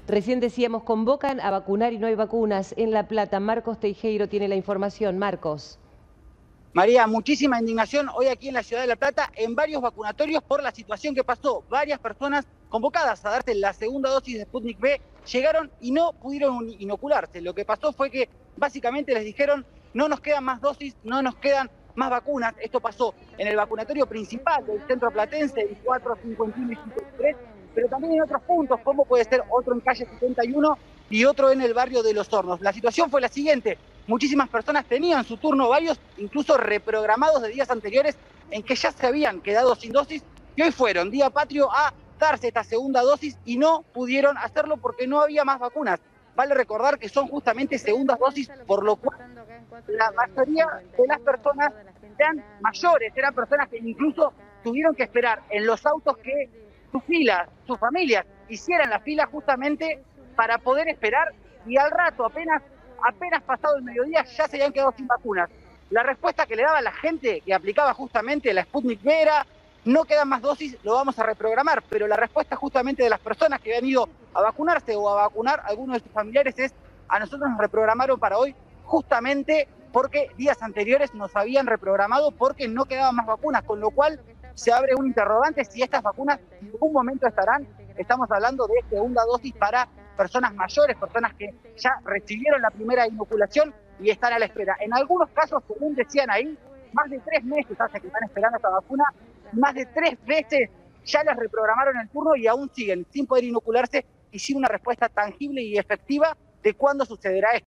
Recién decíamos, convocan a vacunar y no hay vacunas en La Plata. Marcos Teijeiro tiene la información. Marcos. María, muchísima indignación hoy aquí en la ciudad de La Plata en varios vacunatorios por la situación que pasó. Varias personas convocadas a darse la segunda dosis de Sputnik V llegaron y no pudieron inocularse. Lo que pasó fue que básicamente les dijeron: no nos quedan más dosis, no nos quedan más vacunas. Esto pasó en el vacunatorio principal del centro platense, el 451 y 53, pero también en otros puntos, como puede ser otro en calle 71 y otro en el barrio de Los Hornos. La situación fue la siguiente: muchísimas personas tenían su turno, varios incluso reprogramados de días anteriores en que ya se habían quedado sin dosis, y hoy fueron, día patrio, a darse esta segunda dosis y no pudieron hacerlo porque no había más vacunas. Vale recordar que son justamente segundas dosis, por lo cual la mayoría de las personas eran mayores, eran personas que incluso tuvieron que esperar en los autos que sus filas, sus familias hicieran la fila justamente para poder esperar, y al rato, apenas pasado el mediodía, ya se habían quedado sin vacunas. La respuesta que le daba la gente que aplicaba justamente la Sputnik V era: no quedan más dosis, lo vamos a reprogramar. Pero la respuesta justamente de las personas que habían ido a vacunarse o a vacunar a algunos de sus familiares es: a nosotros nos reprogramaron para hoy justamente porque días anteriores nos habían reprogramado porque no quedaban más vacunas, con lo cual se abre un interrogante si estas vacunas en algún momento estarán. Estamos hablando de segunda dosis para personas mayores, personas que ya recibieron la primera inoculación y están a la espera. En algunos casos, según decían ahí, más de 3 meses hace que están esperando esta vacuna, más de 3 veces ya les reprogramaron el turno y aún siguen sin poder inocularse y sin una respuesta tangible y efectiva de cuándo sucederá esto.